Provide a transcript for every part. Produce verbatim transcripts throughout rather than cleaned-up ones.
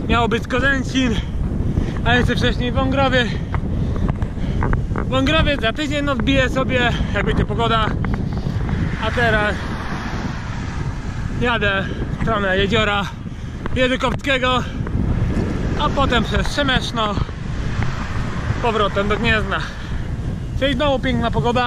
miało być Kozencin, a jeszcze wcześniej Wągrowie. Wągrowie za tydzień odbiję sobie, jak będzie pogoda, a teraz jadę w stronę Jeziora Jeżykowskiego, a potem przez Przemeszno powrotem do Gniezna. Czyli znowu piękna pogoda.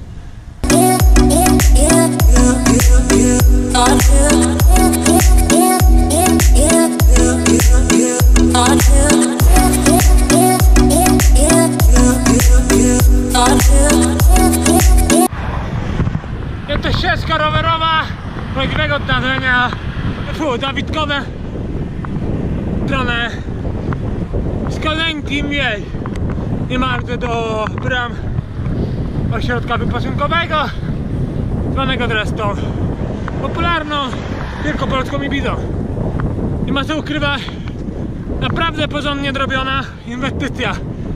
Jest to ścieżka rowerowa prawdziwego zdarzenia, fu, Dawidkowe, stronę z Kozenkim jej, niemalże do bram ośrodka wypoczynkowego, zwanego zresztą popularną wielkopolską Ibizą. Nie ma co ukrywać, naprawdę porządnie zrobiona inwestycja.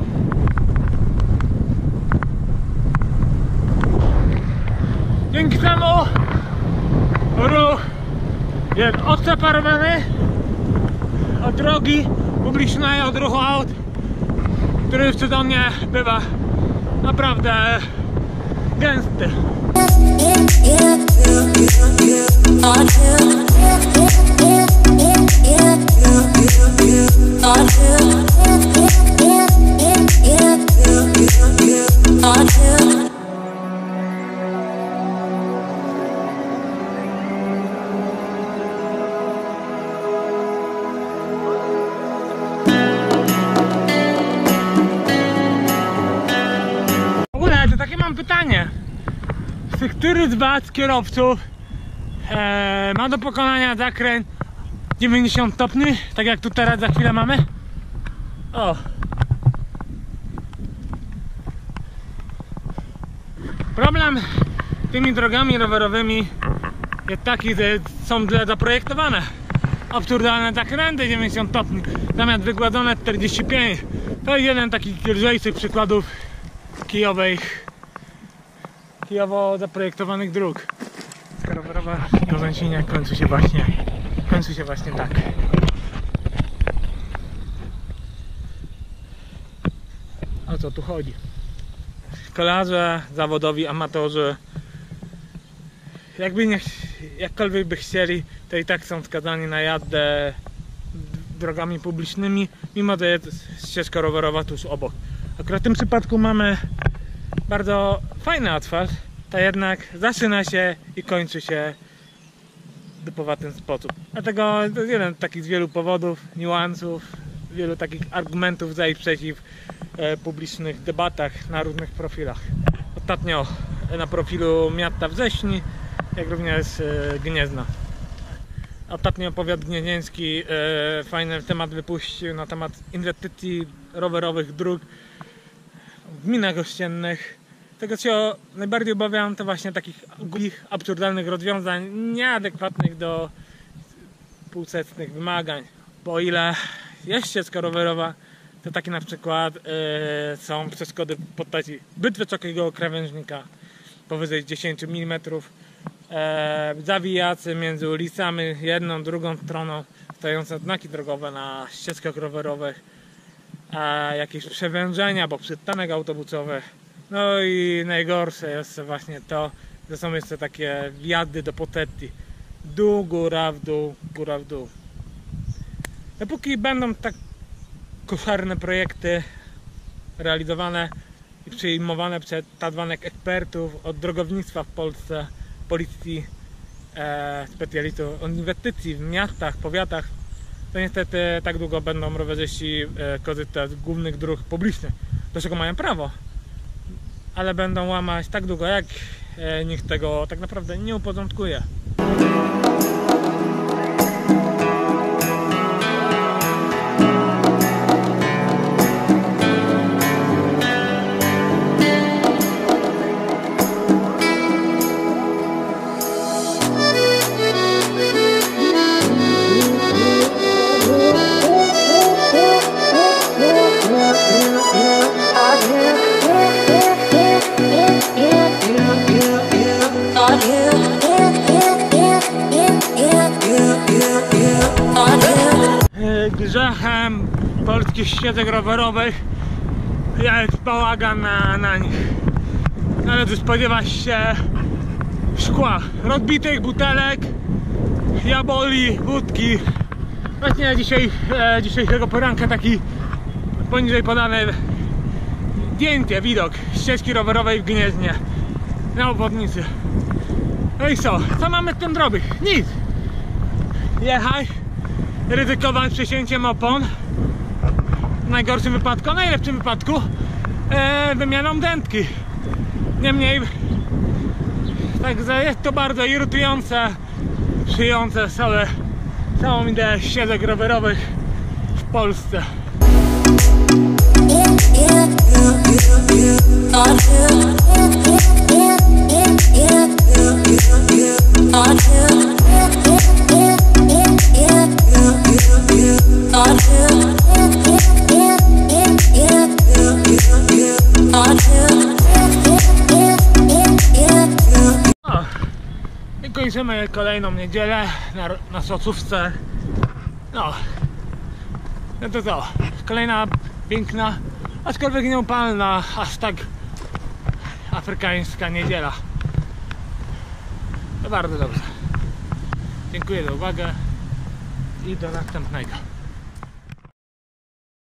Dzięki temu ruch jest odseparowany od drogi publicznej, od ruchu aut, który w sezonie bywa naprawdę gęsty. Mam pytanie, czy który z was kierowców e, ma do pokonania zakręt dziewięćdziesiąt stopni, tak jak tu teraz za chwilę mamy? O! Problem z tymi drogami rowerowymi jest taki, że są źle zaprojektowane. Absurdalne zakręty dziewięćdziesiąt stopni zamiast wygładzone czterdzieści pięć. To jest jeden z takich lżejszych przykładów kijowej kijowo zaprojektowanych dróg. Rowerowa w Kozencinie kończy się właśnie kończy się właśnie tak. O co tu chodzi? Kolarze, zawodowi amatorzy, jakby nie, jakkolwiek by chcieli, to i tak są skazani na jazdę drogami publicznymi, mimo że jest ścieżka rowerowa tuż obok. Akurat w tym przypadku mamy bardzo fajny asfalt, to jednak zaczyna się i kończy się w dupowatym sposób. Dlatego to jest jeden z takich z wielu powodów, niuansów, wielu takich argumentów za i przeciw e, publicznych debatach na różnych profilach. Ostatnio na profilu miasta Wrześni, jak również e, Gniezna. Ostatnio powiat gnieźnieński e, fajny temat wypuścił na temat inwestycji rowerowych dróg w gminach ościennych. Tego, co najbardziej obawiam, to właśnie takich głupich, absurdalnych rozwiązań, nieadekwatnych do współczesnych wymagań. Bo o ile jest ścieżka rowerowa, to takie na przykład yy, są przeszkody w postaci zbyt wysokiego krawężnika, powyżej dziesięć milimetrów, yy, zawijacy między ulicami, jedną, drugą stroną, stojące znaki drogowe na ścieżkach rowerowych, a jakieś przewężenia, bo przystanek autobusowy. No i najgorsze jest właśnie to, że są jeszcze takie wjazdy do Potetti. Dół, góra, w dół, góra, w dół. Dopóki będą tak koszarne projekty realizowane i przyjmowane przez tak zwanych ekspertów od drogownictwa w Polsce, policji, e, specjalistów od inwestycji w miastach, powiatach, to niestety tak długo będą rowerzyści e, korzystać z głównych dróg publicznych, do czego mają prawo. Ale będą łamać tak długo, jak e, nikt tego tak naprawdę nie uporządkuje. Yeah. grzechem polskich ścieżek rowerowych jest bałagan na, na nich. Należy spodziewać się szkła, rozbitych butelek, jaboli, wódki. Właśnie dzisiaj, e, dzisiejszego poranka taki poniżej podane zdjęcie, widok ścieżki rowerowej w Gnieźnie na obwodnicy. No i co? Co mamy z tym zrobić? Nic! Jechać, ryzykować przesięciem opon, w najgorszym wypadku, a najlepszym wypadku e, wymianą dętki. Niemniej także jest to bardzo irytujące, przyjące całe, całą ideę ścieżek rowerowych w Polsce. I kończymy kolejną niedzielę na, na Sosówce. No, no to co? Kolejna piękna, aczkolwiek nieupalna, aż tak afrykańska niedziela. To bardzo dobrze. Dziękuję za uwagę i do następnego.